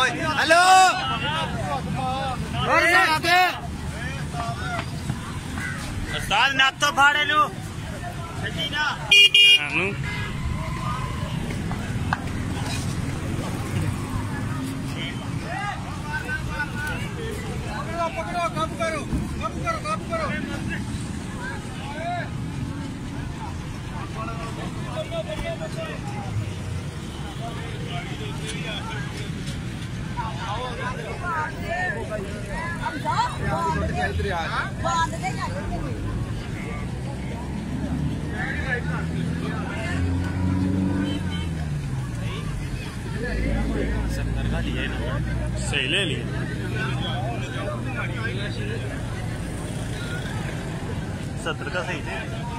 Hello उस्ताद ना तो फाड़े लू पकड़ो कब करो सही ले लिया सत्तर का सही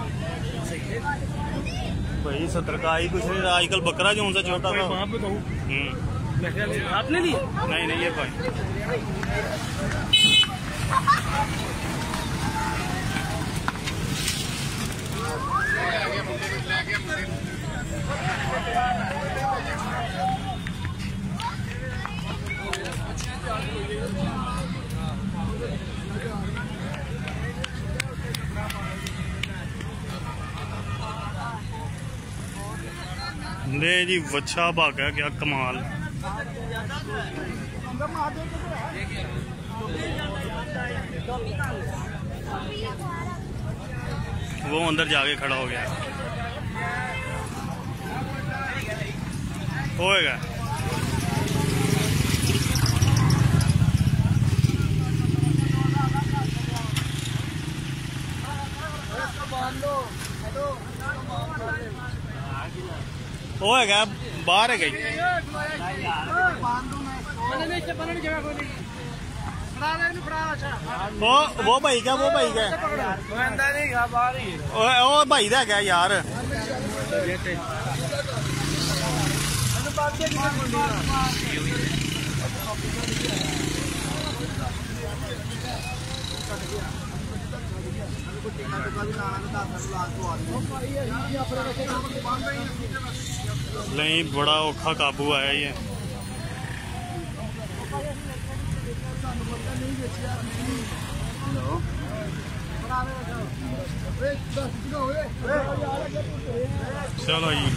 भाई 70 का आई कुछ नहीं आजकल बकरा जो सा छोटा था आपने ली नहीं ये भाई ले जी वच्छा भागा क्या कमाल वो अंदर जाके खड़ा हो गया होएगा होएगा बाहर है गई वो भाई क्या वो भाई दा क्या यार नहीं बड़ा औखा काबू आया ये चलो जी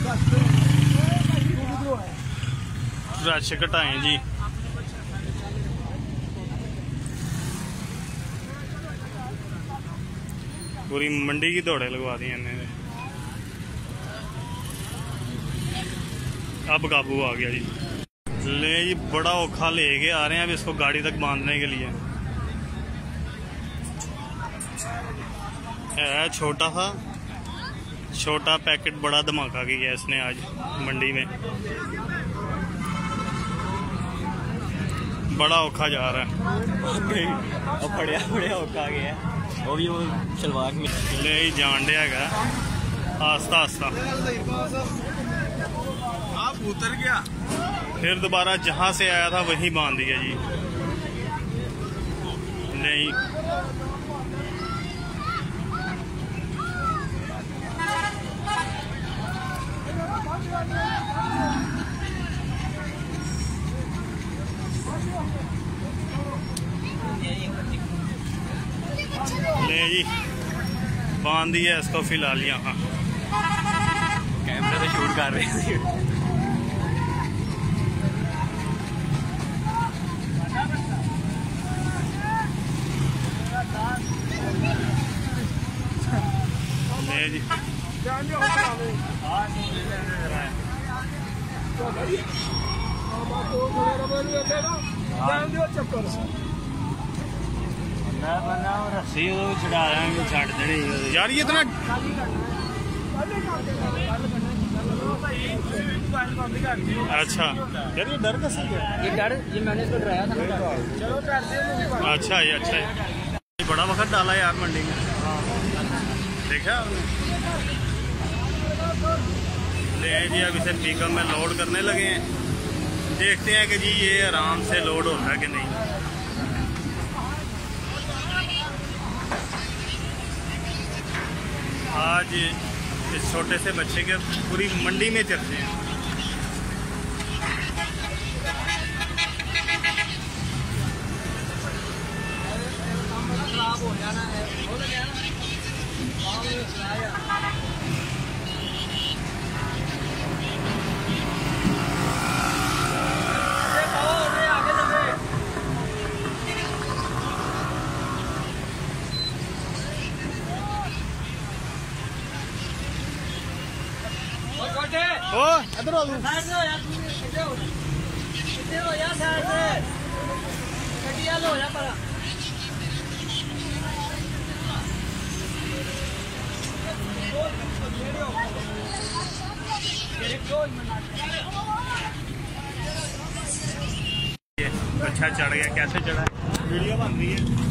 रश घटाएं जी पूरी मंडी की दौड़े लगवा दी इन्हें अब काबू आ गया जी ले जी बड़ा औखा लेके आ रहे हैं अब इसको गाड़ी तक बांधने के लिए है छोटा पैकेट बड़ा धमाका किया इसने आज मंडी में बड़ा औखा जा रहा है बड़ा औखा गया वो भी वो सलवार में ले ही जान दिया है आस्ता आस्ता आप उतर गया फिर दोबारा जहां से आया था वहीं बांध दिया जी नहीं ले जी बांध दिया इसको फिलहाल यहाँ कैमरे से शूट कर रहे हैं ले जी रस्सी चढ़ा छड़ देनी यार ये इतना अच्छा यार ये डर कैसे ये मैंने इसको डराया था अच्छा ये अच्छा है बड़ा वक्त डाला यार मंडी में देखा आपने ले जी अब इसे पिकअप में लोड करने लगे हैं देखते हैं कि जी ये आराम से लोड होता है कि नहीं आज इस छोटे से बच्चे के पूरी मंडी में चलते हैं ओ इधर आ अच्छा चढ़ गया। कैसे चढ़ा? वीडियो बन रही है।